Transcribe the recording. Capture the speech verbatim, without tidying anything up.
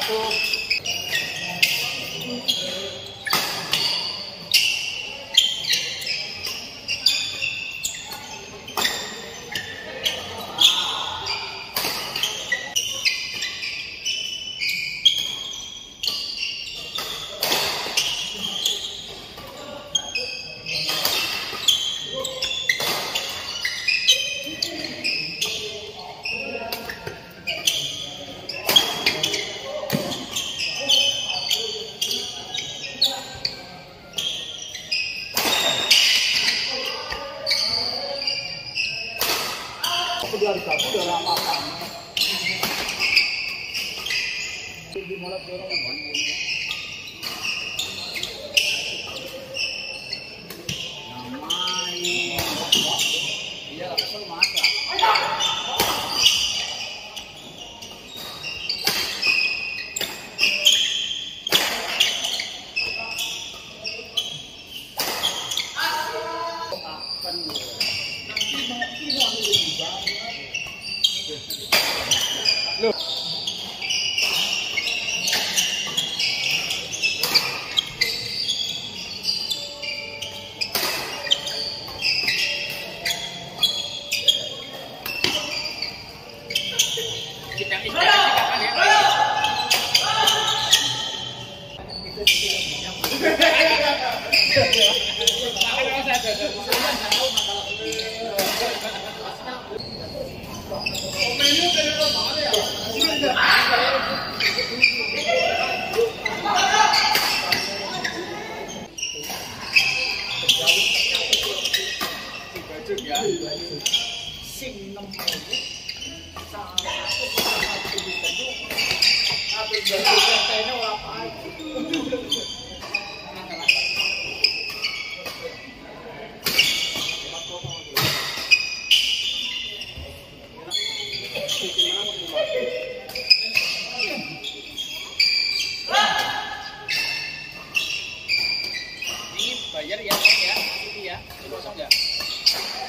masuk. Udah dikaku udah lama kan. Jadi mulai dorong bangun. Namai. Iya, kesel masa. Loh. Sing enam ribu sama aku sama tujuh ribu tapi jadi kayaknya apa ini bayar ya ya ini ya kosong ya.